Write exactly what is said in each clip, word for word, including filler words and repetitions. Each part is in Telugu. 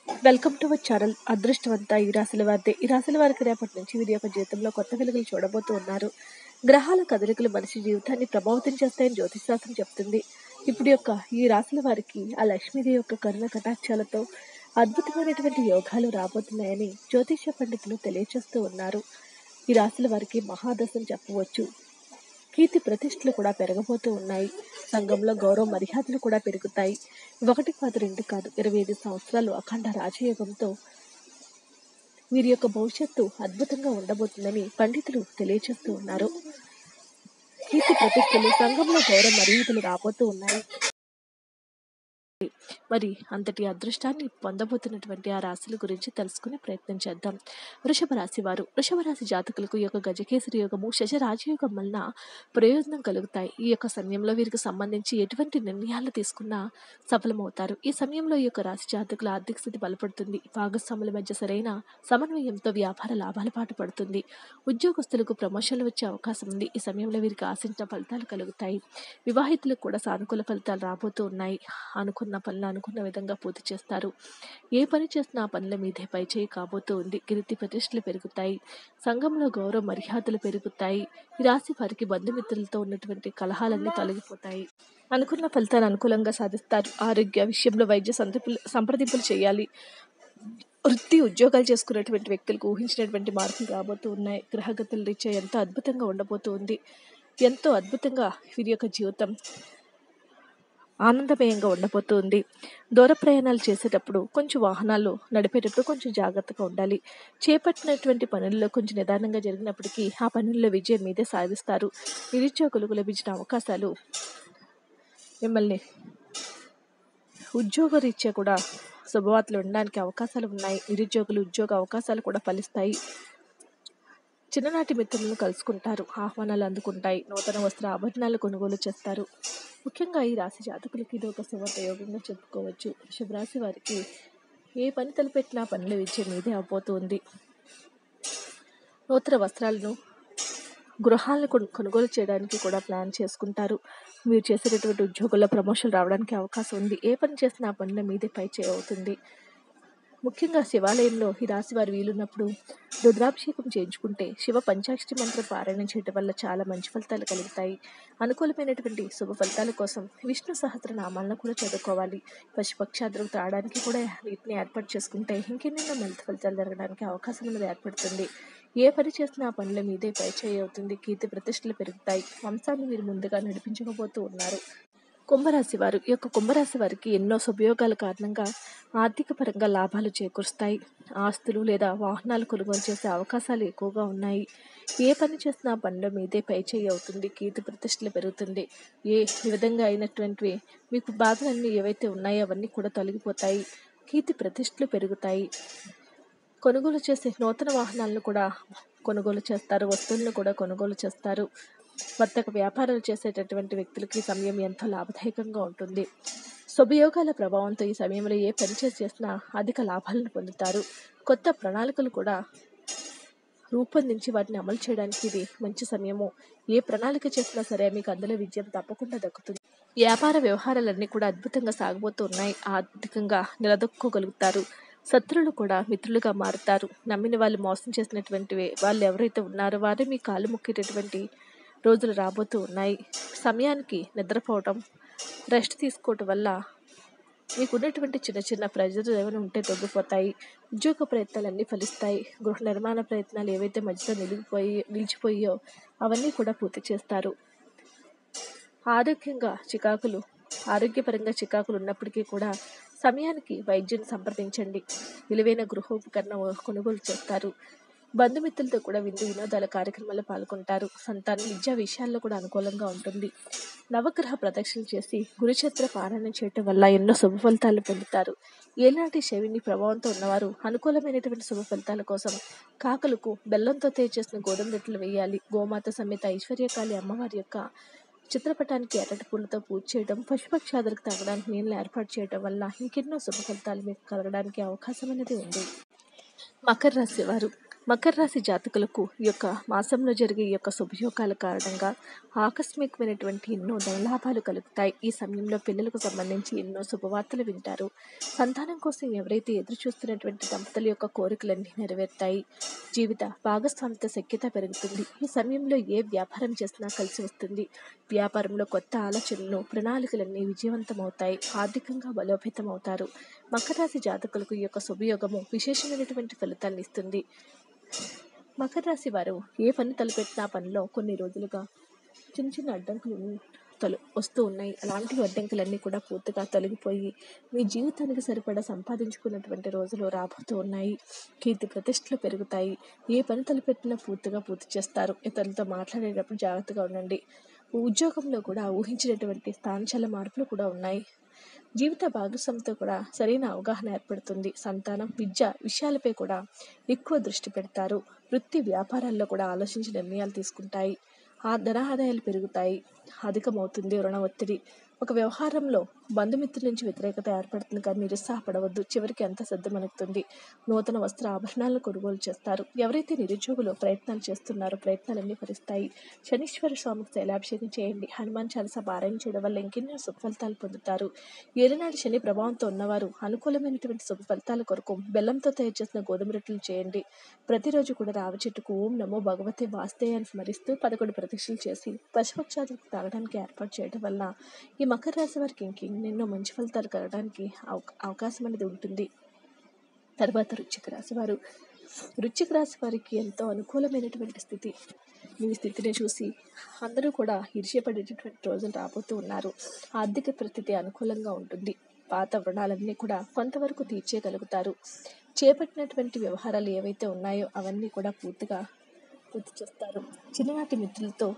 Welcome to our channel. అదృష్టవంత ఈ రాశుల వారిదే. ఈ రాశుల వారికి రేపటి నుంచి వీరి యొక్క జీవితంలో కొత్త వెలుగులు చూడబోతూ ఉన్నారు. గ్రహాల కదలికలు మనిషి జీవితాన్ని ప్రభావితం చేస్తాయని జ్యోతిష్ శాస్త్రం చెప్తుంది. ఇప్పుడు యొక్క ఈ రాశుల వారికి ఆ లక్ష్మీదేవి యొక్క కరుణ కటాక్షాలతో అద్భుతమైనటువంటి యోగాలు రాబోతున్నాయని జ్యోతిష పండితులు తెలియచేస్తూ ఉన్నారు. ఈ రాశుల వారికి మహాదశం చెప్పవచ్చు. కీర్తి ప్రతిష్టలు కూడా పెరగబోతూ ఉన్నాయి. సంఘంలో గౌరవ మర్యాదలు కూడా పెరుగుతాయి. ఒకటి కాదు, రెండు కాదు, ఇరవై ఐదు సంవత్సరాలు అఖండ రాజయోగంతో వీరి యొక్క భవిష్యత్తు అద్భుతంగా ఉండబోతుందని పండితులు తెలియజేస్తూ ఉన్నారు. కీర్తి ప్రతిష్టలు, సంఘంలో గౌరవ మర్యాదలు రాబోతూ ఉన్నాయి. మరి అంతటి అదృష్టాన్ని పొందబోతున్నటువంటి ఆ రాశుల గురించి తెలుసుకునే ప్రయత్నం చేద్దాం. వృషభ రాశి వారు. వృషభ రాశి జాతకులకు ఈ యొక్క గజకేసరి యోగము, శశ రాజయోగం వలన ప్రయోజనం కలుగుతాయి. ఈ యొక్క సమయంలో వీరికి సంబంధించి ఎటువంటి నిర్ణయాలు తీసుకున్నా సఫలమవుతారు. ఈ సమయంలో ఈ యొక్క రాశి జాతకుల ఆర్థిక స్థితి బలపడుతుంది. భాగస్వాముల మధ్య సరైన సమన్వయంతో వ్యాపార లాభాల పాటు పడుతుంది. ఉద్యోగస్తులకు ప్రమోషన్లు వచ్చే అవకాశం ఉంది. ఈ సమయంలో వీరికి ఆశించిన ఫలితాలు కలుగుతాయి. వివాహితులకు కూడా సానుకూల ఫలితాలు రాబోతూ ఉన్నాయి. అనుకున్న పనులు అనుకున్న విధంగా పూర్తి చేస్తారు. ఏ పని చేసినా ఆ పనుల మీదే పైచేయి కాబోతూ ఉంది. కీర్తి ప్రతిష్టలు పెరుగుతాయి. సంఘంలో గౌరవ మర్యాదలు పెరుగుతాయి. ఈ రాశి వారికి బంధుమిత్రులతో ఉన్నటువంటి కలహాలన్నీ తొలగిపోతాయి. అనుకున్న ఫలితాలు అనుకూలంగా సాధిస్తారు. ఆరోగ్య విషయంలో వైద్య సంప్రదింపులు సంప్రదింపులు చేయాలి. వృత్తి ఉద్యోగాలు చేసుకున్నటువంటి వ్యక్తులకు ఊహించినటువంటి మార్పులు రాబోతూ ఉన్నాయి. గ్రహగతుల రీత్యా ఎంతో అద్భుతంగా ఉండబోతూ ఉంది. ఎంతో అద్భుతంగా వీరి యొక్క జీవితం ఆనందమయంగా ఉండబోతుంది. దూర ప్రయాణాలు చేసేటప్పుడు కొంచెం వాహనాలు నడిపేటప్పుడు కొంచెం జాగ్రత్తగా ఉండాలి. చేపట్టినటువంటి పనుల్లో కొంచెం నిదానంగా జరిగినప్పటికీ ఆ పనుల్లో విజయం మీదే సాధిస్తారు. నిరుద్యోగులకు లభించిన అవకాశాలు మిమ్మల్ని ఉద్యోగ రీత్యా కూడా శుభవార్తలు ఉండడానికి అవకాశాలు ఉన్నాయి. నిరుద్యోగులు ఉద్యోగ అవకాశాలు కూడా ఫలిస్తాయి. చిన్ననాటి మిత్రులను కలుసుకుంటారు. ఆహ్వానాలు అందుకుంటాయి. నూతన వస్త్ర ఆభరణాలు కొనుగోలు చేస్తారు. ముఖ్యంగా ఈ రాశి జాతకులకి ఇది ఒక శుభప్రయోగంగా చెప్పుకోవచ్చు. వృషభరాశి వారికి ఏ పని తలపెట్టినా పనుల విజయం మీదే అవబోతుంది. నూతన వస్త్రాలను, గృహాలను కొనుగోలు చేయడానికి కూడా ప్లాన్ చేసుకుంటారు. మీరు చేసేటటువంటి ఉద్యోగుల్లో ప్రమోషన్ రావడానికి అవకాశం ఉంది. ఏ పని చేసినా ఆ పనుల మీదే పై చేయి అవుతుంది. ముఖ్యంగా శివాలయంలో ఈ రాశి వారు వీలున్నప్పుడు రుద్రాభిషేకం చేయించుకుంటే శివ పంచాక్షరి మంత్రం పారాయణం చేయడం వల్ల చాలా మంచి ఫలితాలు కలుగుతాయి. అనుకూలమైనటువంటి శుభ ఫలితాల కోసం విష్ణు సహస్రనామాలను కూడా చదువుకోవాలి. పశుపక్షాదులకు తాగడానికి కూడా వీటిని ఏర్పాటు చేసుకుంటే ఇంకెన్నెన్నో మంచి ఫలితాలు జరగడానికి అవకాశం అనేది ఏర్పడుతుంది. ఏ పని చేసినా ఆ పనుల మీదే పై చేయి అవుతుంది. కీర్తి ప్రతిష్టలు పెరుగుతాయి. వంశాన్ని మీరు ముందుగా నడిపించకపోతూ ఉన్నారు. కుంభరాశి వారు. ఈ యొక్క కుంభరాశి వారికి ఎన్నో శుభయోగాల కారణంగా ఆర్థిక పరంగా లాభాలు చేకూరుస్తాయి. ఆస్తులు లేదా వాహనాలు కొనుగోలు చేసే అవకాశాలు ఎక్కువగా ఉన్నాయి. ఏ పని చేసినా పనిలో మీదే పై చేయి అవుతుంది. కీర్తి ప్రతిష్టలు పెరుగుతుంది. ఏ విధంగా అయినటువంటివి మీకు బాధలన్నీ ఏవైతే ఉన్నాయో అవన్నీ కూడా తొలగిపోతాయి. కీర్తి ప్రతిష్టలు పెరుగుతాయి. కొనుగోలు చేసే నూతన వాహనాలను కూడా కొనుగోలు చేస్తారు. వస్తువులను కూడా కొనుగోలు చేస్తారు. వర్తక వ్యాపారాలు చేసేటటువంటి వ్యక్తులకి సమయం ఎంతో లాభదాయకంగా ఉంటుంది. శుభయోగాల ప్రభావంతో ఈ సమయంలో ఏ పని చేసినా అధిక లాభాలను పొందుతారు. కొత్త ప్రణాళికలు కూడా రూపొందించి వాటిని అమలు చేయడానికి ఇది మంచి సమయము. ఏ ప్రణాళిక చేసినా సరే మీకు అందులో విజయం తప్పకుండా దక్కుతుంది. వ్యాపార వ్యవహారాలన్నీ కూడా అద్భుతంగా సాగబోతూ ఉన్నాయి. ఆర్థికంగా నిలదొక్కోగలుగుతారు. శత్రులు కూడా మిత్రులుగా మారుతారు. నమ్మిన వాళ్ళు మోసం చేసినటువంటి వాళ్ళు ఎవరైతే ఉన్నారో వారే మీ కాళ్ళు మొక్కేటటువంటి రోజులు రాబోతూ ఉన్నాయి. సమయానికి నిద్రపోవటం, రెస్ట్ తీసుకోవటం వల్ల మీకు ఉన్నటువంటి చిన్న చిన్న ప్రెజర్స్ ఏమైనా ఉంటే తగ్గిపోతాయి. ఉద్యోగ ప్రయత్నాలన్నీ ఫలిస్తాయి. గృహ నిర్మాణ ప్రయత్నాలు ఏవైతే మధ్యలో నిలిగిపోయి నిలిచిపోయో అవన్నీ కూడా పూర్తి చేస్తారు. ఆరోగ్యంగా చికాకులు ఆరోగ్యపరంగా చికాకులు ఉన్నప్పటికీ కూడా సమయానికి వైద్యుని సంప్రదించండి. విలువైన గృహోపకరణం కొనుగోలు చేస్తారు. బంధుమిత్రులతో కూడా విందు వినోదాల కార్యక్రమాల్లో పాల్గొంటారు. సంతానం విద్యా విషయాల్లో కూడా అనుకూలంగా ఉంటుంది. నవగ్రహ ప్రదక్షిణలు చేసి గురుచరిత్ర పారాయణం చేయటం వల్ల ఎన్నో శుభ ఫలితాలు పొందుతారు. ఏలాంటి శవిని ప్రభావంతో ఉన్నవారు అనుకూలమైనటువంటి శుభ ఫలితాల కోసం కాకలకు బెల్లంతో తయారు చేసిన గోధుమ రొట్టెలు వేయాలి. గోమాత సమేత ఐశ్వర్యకాళి అమ్మవారి యొక్క చిత్రపటానికి ఎర్రటి పూలతో పూజ చేయడం, పశుపక్షాదులకు తాగడానికి నీళ్ళు ఏర్పాటు చేయడం వల్ల ఇంకెన్నో శుభ ఫలితాలు మీకు కలగడానికి అవకాశం అనేది ఉంది. మకర రాశి వారు. మకర రాశి జాతకులకు ఈ యొక్క మాసంలో జరిగే ఈ యొక్క శుభయోగాల కారణంగా ఆకస్మికమైనటువంటి ఎన్నో ధనలాభాలు కలుగుతాయి. ఈ సమయంలో పిల్లలకు సంబంధించి ఎన్నో శుభవార్తలు వింటారు. సంతానం కోసం ఎవరైతే ఎదురు చూస్తున్నటువంటి దంపతుల యొక్క కోరికలన్నీ నెరవేరుతాయి. జీవిత భాగస్వామిత శక్యత పెరుగుతుంది. ఈ సమయంలో ఏ వ్యాపారం చేసినా కలిసి వస్తుంది. వ్యాపారంలో కొత్త ఆలోచనలు ప్రణాళికలన్నీ విజయవంతమవుతాయి. ఆర్థికంగా బలోపేతం అవుతారు. మకర రాశి జాతకులకు ఈ యొక్క శుభయోగము విశేషమైనటువంటి ఫలితాలను ఇస్తుంది. మకర రాశి వారు ఏ పని తలపెట్టిన పనిలో కొన్ని రోజులుగా చిన్న చిన్న అడ్డంకులు తొల వస్తూ ఉన్నాయి. అలాంటి అడ్డంకులన్నీ కూడా పూర్తిగా తొలగిపోయి మీ జీవితానికి సరిపడా సంపాదించుకున్నటువంటి రోజులు రాబోతూ ఉన్నాయి. కీర్తి ప్రతిష్టలు పెరుగుతాయి. ఏ పని తలపెట్టినా పూర్తిగా పూర్తి చేస్తారు. ఇతరులతో మాట్లాడేటప్పుడు జాగ్రత్తగా ఉండండి. ఉద్యోగంలో కూడా ఊహించినటువంటి స్థానచల మార్పులు కూడా ఉన్నాయి. జీవిత భాగస్వామితో కూడా సరైన అవగాహన ఏర్పడుతుంది. సంతానం విద్య విషయాలపై కూడా ఎక్కువ దృష్టి పెడతారు. వృత్తి వ్యాపారాల్లో కూడా ఆలోచించి నిర్ణయాలు తీసుకుంటాయి. ఆ ధన ఆదాయాలు పెరుగుతాయి. అధికమవుతుంది రుణ ఒత్తిడి. ఒక వ్యవహారంలో బంధుమిత్రుల నుంచి వ్యతిరేకత ఏర్పడుతుంది, కానీ నిరుత్సాహపడవద్దు. చివరికి అంత సర్దుమణుగుతుంది. నూతన వస్త్ర ఆభరణాలను కొనుగోలు చేస్తారు. ఎవరైతే నిరుద్యోగులు ప్రయత్నాలు చేస్తున్నారో ప్రయత్నాలన్నీ ఫలిస్తాయి. శనీశ్వర స్వామికి శైలాభిషేకం చేయండి. హనుమాన్ చాలీసా పారాయణ చేయడం వల్ల ఇంకెన్నో శుభ ఫలితాలు పొందుతారు. ఏలినాటి శని ప్రభావంతో ఉన్నవారు అనుకూలమైనటువంటి శుభ ఫలితాల కొరకు బెల్లంతో తయారు చేసిన గోధుమ రొట్టెలు చేయండి. ప్రతిరోజు కూడా రావి చెట్టుకు ఓం నమో భగవతే వాస్తేయాన్ని స్మరిస్తూ పదకొండు ప్రదక్షిణలు చేసి పశుపక్షాదులకు తాగడానికి ఏర్పాటు చేయడం వల్ల ఈ మకర రాశి వారికి ఇంకెన్నెన్నో మంచి ఫలితాలు కలగడానికి అవకా అవకాశం అనేది ఉంటుంది. తర్వాత వృశ్చిక రాశి వారు వృశ్చిక రాశి వారికి ఎంతో అనుకూలమైనటువంటి స్థితి. మీ స్థితిని చూసి అందరూ కూడా ఈర్ష్యపడేటటువంటి రోజులు రాబోతూ ఉన్నారు. ఆర్థిక పరిస్థితి అనుకూలంగా ఉంటుంది. పాత రుణాలన్నీ కూడా కొంతవరకు తీర్చేయగలుగుతారు. చేపట్టినటువంటి వ్యవహారాలు ఏవైతే ఉన్నాయో అవన్నీ కూడా పూర్తిగా పూర్తి చేస్తారు. చిన్ననాటి మిత్రులతో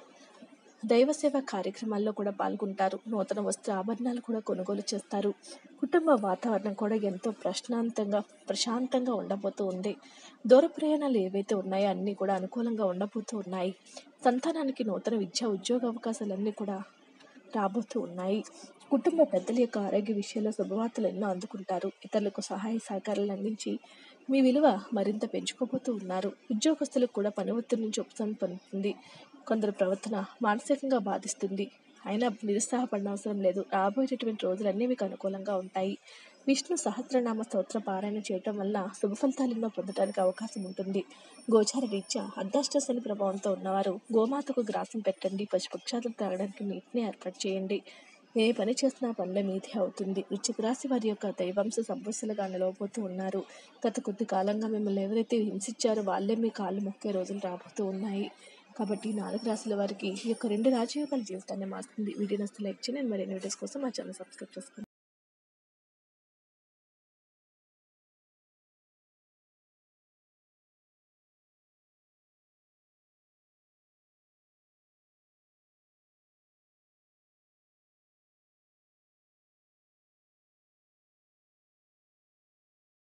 దైవ సేవ కార్యక్రమాల్లో కూడా పాల్గొంటారు. నూతన వస్త్ర ఆభరణాలు కూడా కొనుగోలు చేస్తారు. కుటుంబ వాతావరణం కూడా ఎంతో ప్రశాంతంగా ప్రశాంతంగా ఉండబోతూ ఉంది. దూర ప్రయాణాలు ఏవైతే ఉన్నాయో అన్నీ కూడా అనుకూలంగా ఉండబోతూ ఉన్నాయి. సంతానానికి నూతన విద్యా ఉద్యోగ అవకాశాలన్నీ కూడా రాబోతూ ఉన్నాయి. కుటుంబ పెద్దల యొక్క ఆరోగ్య విషయంలో శుభవార్తలు ఎన్నో అందుకుంటారు. ఇతరులకు సహాయ సహకారాలు అందించి మీ విలువ మరింత పెంచుకోబోతూ ఉన్నారు. ఉద్యోగస్తులకు కూడా పని ఒత్తిడి నుంచి ఉపశమనం పొందుతుంది. కొందరు ప్రవర్తన మానసికంగా బాధిస్తుంది. అయినా నిరుత్సాహపడిన అవసరం లేదు. రాబోయేటటువంటి రోజులన్నీ మీకు అనుకూలంగా ఉంటాయి. విష్ణు సహస్రనామ స్తోత్ర పారాయణ చేయటం వల్ల శుభ ఫలితాలెన్నో పొందడానికి అవకాశం ఉంటుంది. గోచార రీత్యా అర్ధాష్టశని ప్రభావంతో ఉన్నవారు గోమాతకు గ్రాసం పెట్టండి. పశుపక్షాదులు తాగడానికి నీటిని ఏర్పాటు చేయండి. ఏ పని చేసినా పనుల మీదే అవుతుంది. వృశ్చిక రాశి వారి యొక్క దైవాంశ సమస్యలుగా నిలవబోతూ ఉన్నారు. గత కొద్ది కాలంగా మిమ్మల్ని ఎవరైతే హింసించారో వాళ్ళే మీ కాళ్ళు మొక్కే రోజులు రాబోతూ ఉన్నాయి. కాబట్టి నాలుగు రాశుల వారికి ఈ యొక్క రెండు రాజయోగాల జీవితాన్ని మారుతుంది. వీడియో నచ్చితే లైక్ చేయండి. మరిన్ని వీడియోస్ కోసం మా ఛానల్ సబ్స్క్రైబ్ చేసుకోండి.